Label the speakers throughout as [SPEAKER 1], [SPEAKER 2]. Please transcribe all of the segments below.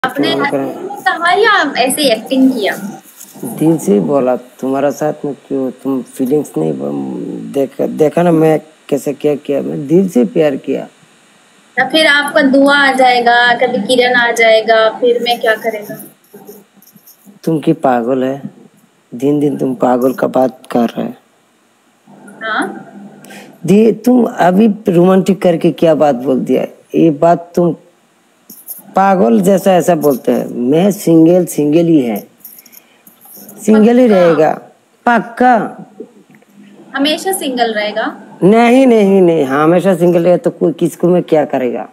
[SPEAKER 1] आपने
[SPEAKER 2] इस्तेमाल करें।
[SPEAKER 1] कहा या ऐसे एक्टिंग किया?
[SPEAKER 2] दिल से ही बोला, तुम्हारा साथ में क्यों तुम फीलिंग्स नहीं देखा ना मैं कैसे क्या किया, मैं दिल से प्यार किया।
[SPEAKER 1] या फिर आपका दुआ आ जाएगा, कभी किरण आ जाएगा, फिर मैं क्या करेगा?
[SPEAKER 2] तुम की पागल है, दिन दिन तुम पागल का बात कर रहे हैं।
[SPEAKER 1] हाँ,
[SPEAKER 2] तुम अभी रोमांटिक करके क्या बात बोल दिया, ये बात तुम पागल जैसा ऐसा बोलते हैं। मैं सिंगल ही है, सिंगल ही
[SPEAKER 1] पक्का?
[SPEAKER 2] रहेगा पक्का।
[SPEAKER 1] हमेशा सिंगल रहेगा?
[SPEAKER 2] नहीं नहीं नहीं, हमेशा सिंगल रहेगा तो कोई किसको में क्या करेगा,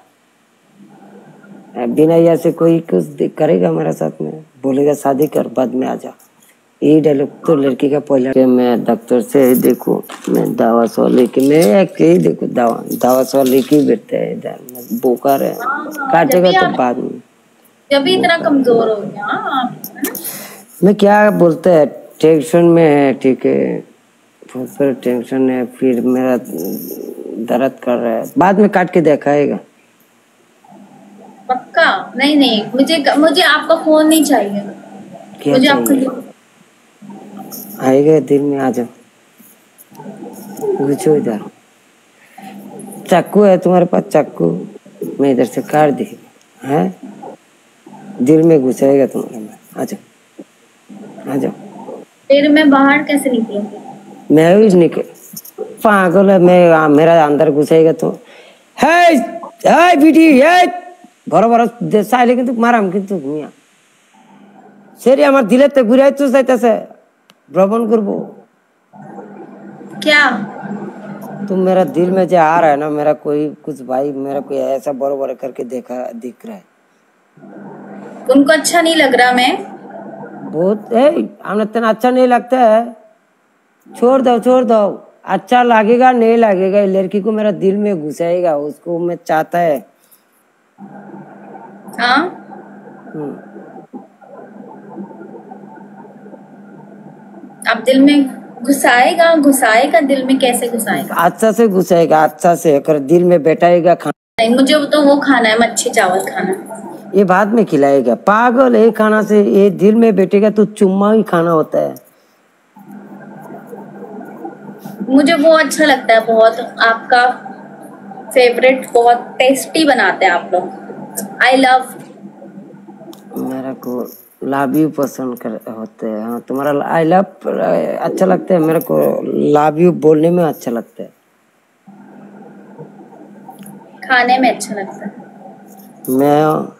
[SPEAKER 2] बिना या से कोई कुछ करेगा मेरे साथ में, बोलेगा शादी कर बाद में आ जा। यही डायलॉग तो लड़की का पहला कि मैं डॉक्टर से देखो, मैं दवा सवा लेके, मैं यही देखो दवा सवा लेके ही बैठते है इधर, बोकार है काटेगा तो बाद में।
[SPEAKER 1] जब भी इतना कमजोर हो गया आप, है ना?
[SPEAKER 2] मैं क्या बोलते हैं, टेंशन में है, ठीक है फिर टेंशन है, फिर मेरा दर्द कर रहा है, बाद में काट के दिखाएगा।
[SPEAKER 1] पक्का? नहीं नहीं, मुझे आपका फोन नहीं चाहिए।
[SPEAKER 2] क्या
[SPEAKER 1] मुझे
[SPEAKER 2] चाहिए? आएगा दिल में, आ जाओ घुसो इधर। चाकू है तुम्हारे पास? चाकू मैं इधर से काट दी है, दिल में घुसाएगा तुम्हारे में, आ जाओ आ जाओ।
[SPEAKER 1] फिर मैं बाहर कैसे निकलूंगी?
[SPEAKER 2] मैं भी निकल, पागल है मैं, मेरा अंदर घुसाएगा तो है है बिटी है घर घर साइले কিন্তু মারাম কিন্তু মিয়া সেরি আমার দিলেতে ঘুরাই তো যাইতাছে ভ্রমণ করব।
[SPEAKER 1] क्या?
[SPEAKER 2] तुम मेरा दिल में जो आ रहा है ना, मेरा कोई कुछ भाई, मेरा कोई ऐसा बड़ो करके देखा दिख रहा है।
[SPEAKER 1] उनको अच्छा नहीं लग रहा? मैं
[SPEAKER 2] बहुत है, हमें इतना अच्छा नहीं लगता है, छोड़ दो। अच्छा लगेगा नहीं लगेगा, लड़की को मेरा दिल में घुसाएगा, उसको मैं चाहता है।
[SPEAKER 1] हाँ, आप दिल में घुसाएगा दिल में? कैसे घुसाएगा?
[SPEAKER 2] अच्छा से घुसाएगा, अच्छा से अगर दिल में बैठाएगा खाना।
[SPEAKER 1] नहीं, मुझे तो वो खाना है, मच्छी चावल खाना।
[SPEAKER 2] ये बाद में खिलाएगा, पागल है खाना से, ये दिल में बैठेगा तो चुम्मा ही खाना होता है।
[SPEAKER 1] मुझे वो अच्छा लगता है बहुत, आपका फेवरेट, बहुत टेस्टी बनाते हैं आप लोग। I love.
[SPEAKER 2] मेरे को लव यू पसंद होते हैं। हाँ, तुम्हारा आई लव अच्छा लगता है, मेरे को लव यू बोलने में अच्छा लगता है,
[SPEAKER 1] खाने में अच्छा लगता है।
[SPEAKER 2] मैं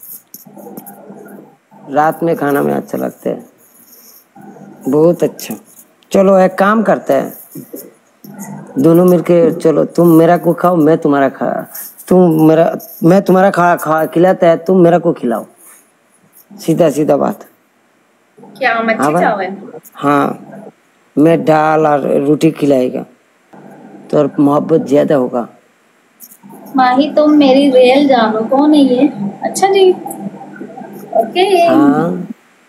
[SPEAKER 2] रात में खाना में अच्छा लगता है, बहुत अच्छा। चलो एक काम करते हैं, दोनों मिलके चलो, तुम मेरा को खाओ, मैं तुम्हारा मैं तुम्हारा खा खिलाता है, तुम मेरा को खिलाओ, सीधा बात।
[SPEAKER 1] क्या मच्छी चावल?
[SPEAKER 2] हाँ, मैं दाल और रोटी खिलाएगा तो मोहब्बत ज्यादा होगा।
[SPEAKER 1] माही तुम मेरी रियल जान हो, कौन है ये? अच्छा जी, ओके।
[SPEAKER 2] हाँ,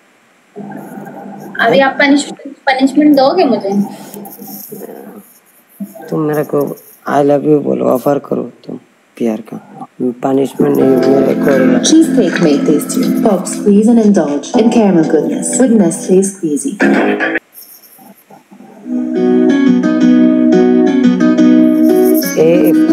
[SPEAKER 1] अभी आप पनिशमेंट दोगे मुझे?
[SPEAKER 2] तुम मेरे को आई लव यू बोलो, ऑफर करो तुम प्यार का, पनिशमेंट नहीं मेरे को।
[SPEAKER 3] Cheesecake made tasty. Pop, squeeze and indulge in caramel goodness with Nestle Squeezy.
[SPEAKER 2] A